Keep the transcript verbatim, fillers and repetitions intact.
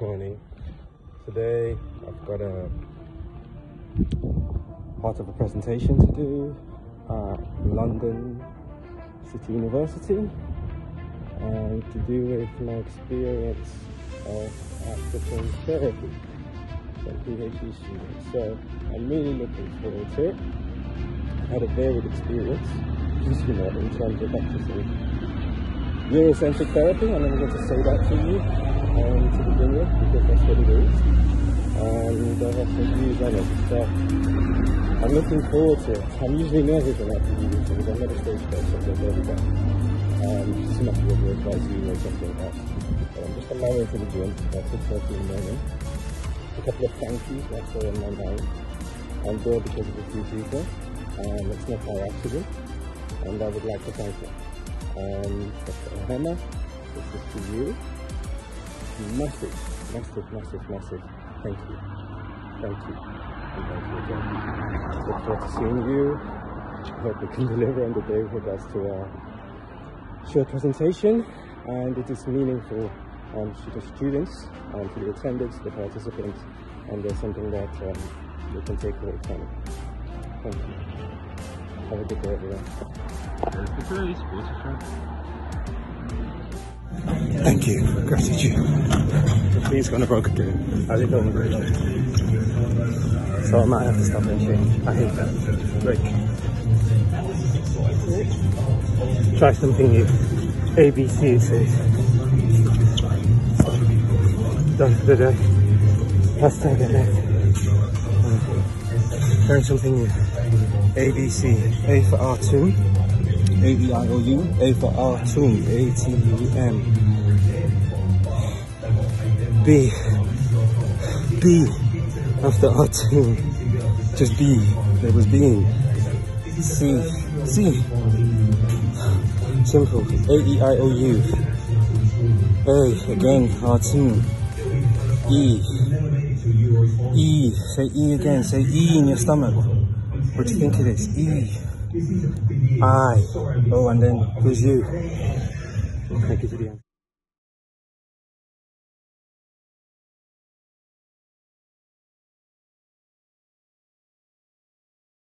morning. Today I've got a part of a presentation to do at London City University, and to do with my experience of African therapy for PhD students. So I'm really looking forward to it. I had a varied experience, you know, in terms of practicing Eurocentric therapy, and I'm going to say that to you um, to begin with, because that's what it is. And I have some views on it, so I'm looking forward to it. I'm usually nervous when I have to do these things. I'm not a stage person, so there we go. Um, just enough to advise you or something else. But I'm just on my way to the gym, about six thirty in the morning. A couple of thank yous, that's all on my mind. I'm there because of a few people, and it's not by accident, and I would like to thank them. Um, Doctor Emma, this is to you. Massive, massive, massive, massive thank you. Thank you. And thank you again. Look forward to seeing you. I hope we can deliver on the day with regards to our short presentation, and it is meaningful um, to the students, um, to the attendants, the participants, and there's something that um, we can take away from it. Thank you. Have a good day, everyone. Thank you. Gratitude. Please gonna broke again. How's it going? So I might have to stop and change. I hate that. Like, try something new. A B C it says. Done for the day. Hashtag it. Trying something new. A B C. A for Artum. A E I O U. A for Artum. A T U M. B. B. After Artum. Just B. There was being. C. C. Simple. A E I O U. A. Again. Artum. E. E. Say E again. Say E in your stomach. What do you think it is? E. I. Oh, and then who's you? Thank you to the end.